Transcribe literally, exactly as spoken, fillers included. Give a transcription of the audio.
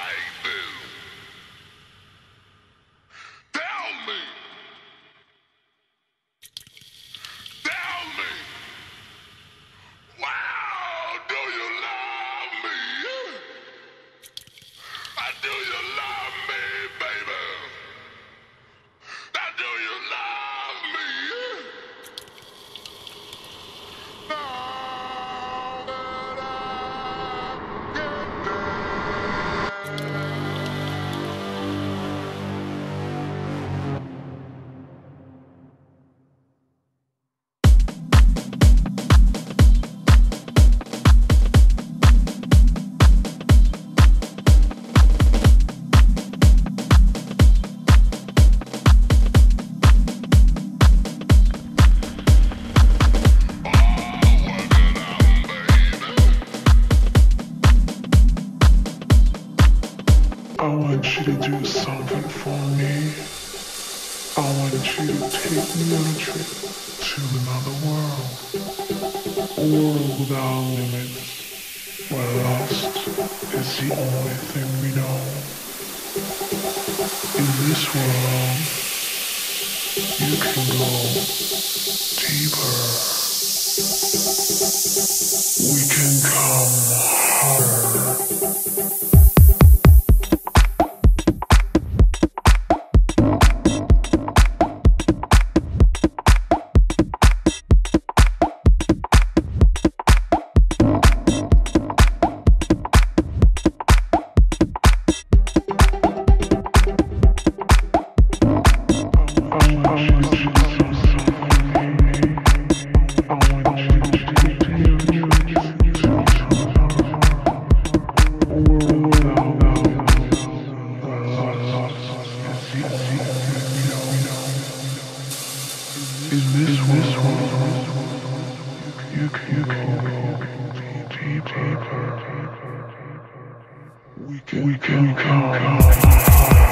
I want you to do something for me. I want you to take me on a trip to another world. A world without limits, where lost is the only thing we know. In this world, you can go deeper. We can come harder. In this world, you can go deeper. We can come.